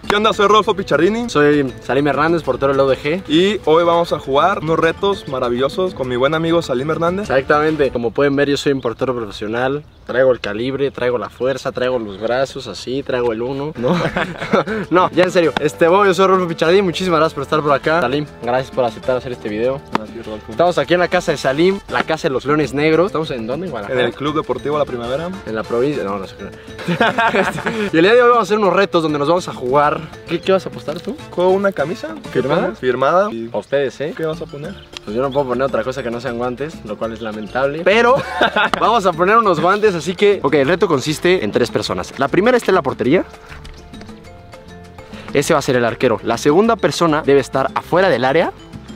¿Qué onda? Soy Rodolfo Picciardini. Soy Salim Hernández, portero del ODG. Y hoy vamos a jugar unos retos maravillosos con mi buen amigo Salim Hernández. Exactamente, como pueden ver yo soy un portero profesional. Traigo el calibre, traigo la fuerza, traigo los brazos así, traigo el 1. No, no, ya en serio. Yo soy Rodolfo Picciardini, muchísimas gracias por estar por acá. Salim, gracias por aceptar hacer este video. Gracias, Rodolfo. Estamos aquí en la casa de Salim, la casa de los Leones Negros. ¿Estamos en dónde? En Guadalajara. En el Club Deportivo La Primavera. En la provincia, no sé. Y el día de hoy vamos a hacer unos retos donde nos vamos a jugar. ¿Qué vas a apostar tú? Con una camisa ¿Firmada? Firmada. Y A ustedes, ¿eh? ¿qué vas a poner? Pues yo no puedo poner otra cosa que no sean guantes, lo cual es lamentable. Pero vamos a poner unos guantes, así que... Ok, el reto consiste en 3 personas. La primera está en la portería. Ese va a ser el arquero. La segunda persona debe estar afuera del área.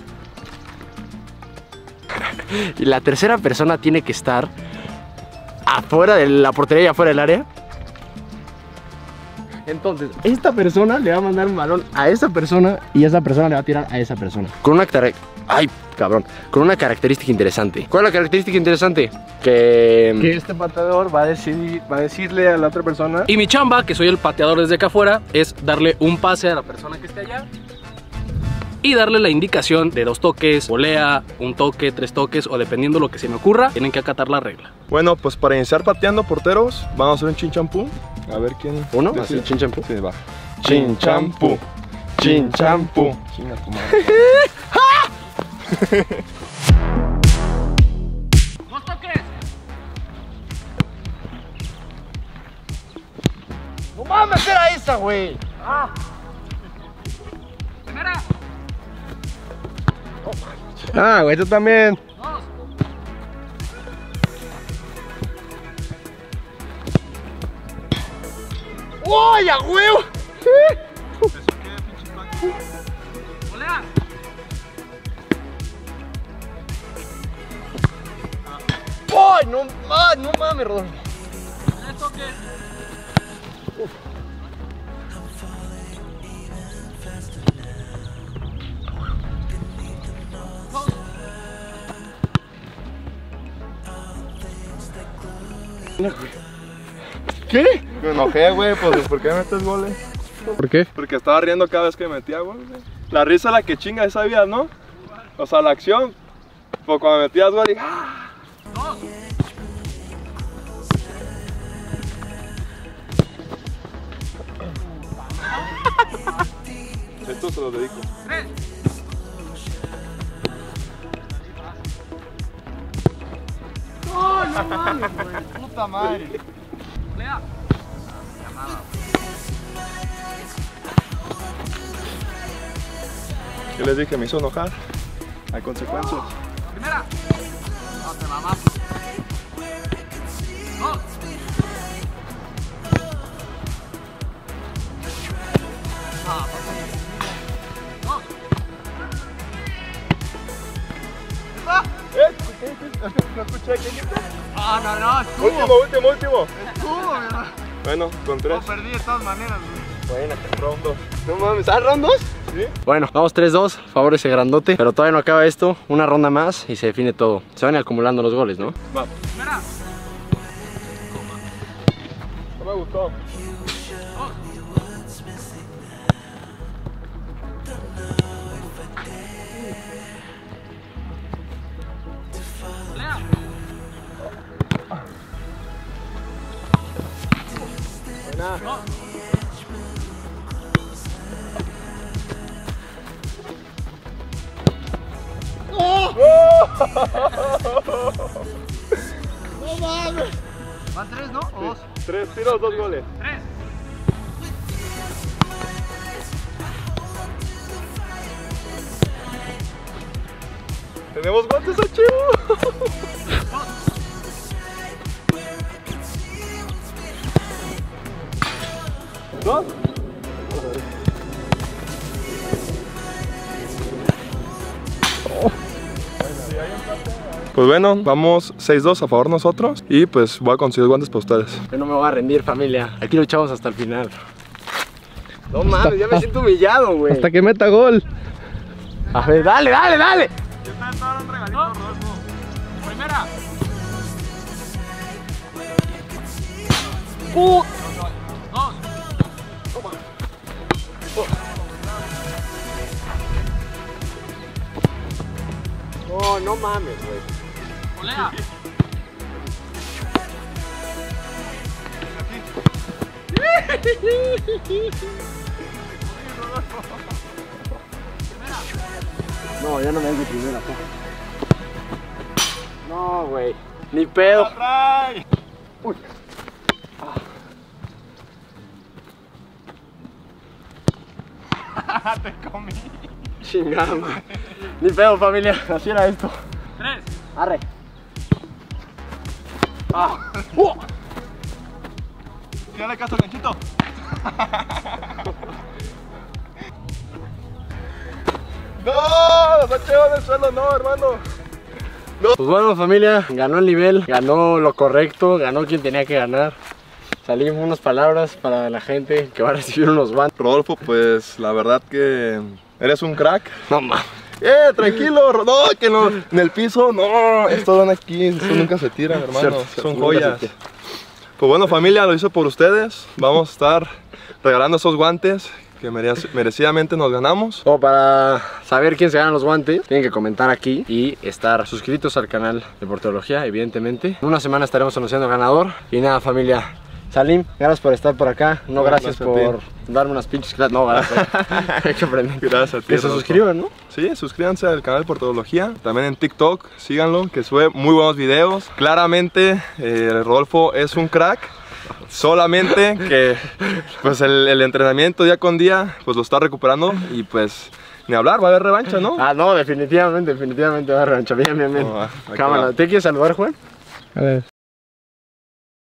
Y la tercera persona tiene que estar afuera de la portería y afuera del área. Entonces, esta persona le va a mandar un balón a esa persona y esa persona le va a tirar a esa persona. Con una con una característica interesante. ¿Cuál es la característica interesante? Que este pateador va a decirle a la otra persona. Y mi chamba, que soy el pateador desde acá afuera, es darle un pase a la persona que esté allá y darle la indicación de 2 toques, volea, 1 toque, 3 toques o dependiendo lo que se me ocurra, tienen que acatar la regla. Bueno, pues para iniciar pateando porteros, vamos a hacer un chinchampú. A ver quién. ¿Uno? decide. Así, chinchampú. Sí, va. Chinchampú. Chinchampú. Chinga tu madre. 2 toques. ¡No mames, era esa, güey! Primera. Ah, güey, tú también. 2. ¡Uy, a huevo! Volea. ¡Uy, no mames, Rodolfo! 3 toques. ¿Qué? Me enojé, güey, pues ¿por qué metes goles? ¿Por qué? Porque estaba riendo cada vez que metía gol, güey. La risa la que chinga, sabías, ¿no? O sea, la acción. Pues cuando metías gol y... ¡ah! 2. Esto se lo dedico. 3. ¡Ay, no mames, güey! ¡Puta madre! Volea. Yo les dije, me hizo enojar. Hay consecuencias. Primera. No te mamás. 2. No escuché, ¿qué dijiste? No, estuvo. Último. Estuvo, ¿verdad? Bueno, con 3. No, perdí de todas maneras, güey. Bueno, round 2. No mames, ¿ah, rondos? ¿Sí? Bueno, vamos 3-2, favor ese grandote. Pero todavía no acaba esto, una ronda más y se define todo. Se van acumulando los goles, ¿no? Va. Primera. No me gustó. 2. Volea. Buena. 2. ¡No mames! ¿Van 3, no? ¿O 2? 3 tiros, 2 goles. 3. Tenemos guantes a chivo. 2. Pues bueno, vamos 6-2 a favor nosotros y pues voy a conseguir guantes para ustedes. Yo no me voy a rendir, familia. Aquí luchamos hasta el final. No mames, ya me siento humillado, güey. Hasta que meta gol. A ver, dale, dale, dale. Yo también te voy a dar un regalito, Rodolfo. Primera. Dos. No, no mames, güey. Olea. No, ya no me das de primera, po. No, güey. Ni pedo. Uy. Te comí. Chingado. Ni pedo, familia. Así era esto. 3. Arre. Tírale caso, ganchito. No, los echó en el suelo, no, hermano. Pues bueno, familia, ganó el nivel, ganó lo correcto, ganó quien tenía que ganar. Salimos unas palabras para la gente que va a recibir unos guantes. Rodolfo, pues la verdad que eres un crack. No mames. Tranquilo, no, que no, en el piso, no, estos van aquí, estos nunca se tiran, hermano, son joyas. Pues bueno, familia, lo hice por ustedes, vamos a estar regalando esos guantes que merecidamente nos ganamos. O para saber quién se gana los guantes, tienen que comentar aquí y estar suscritos al canal de Porteología, evidentemente. En una semana estaremos anunciando al ganador. Y nada, familia. Salim, gracias por estar por acá. No, gracias por darme unas pinches clases. No, gracias. Hay que aprender. Gracias a ti. Que se suscriban, ¿no? Sí, suscríbanse al canal de Porteología. También en TikTok, síganlo, que sube muy buenos videos. Claramente, Rodolfo es un crack. Solamente que pues el entrenamiento día con día pues lo está recuperando y pues ni hablar, va a haber revancha, ¿no? Ah, no, definitivamente va a haber revancha. Bien. No, Cámara, ¿te quieres saludar, Juan? A ver.